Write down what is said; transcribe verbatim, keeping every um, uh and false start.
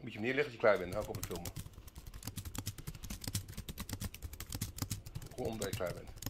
Moet je hem neerleggen als je klaar bent, dan hou ik op het filmen. Kom om dat je klaar bent.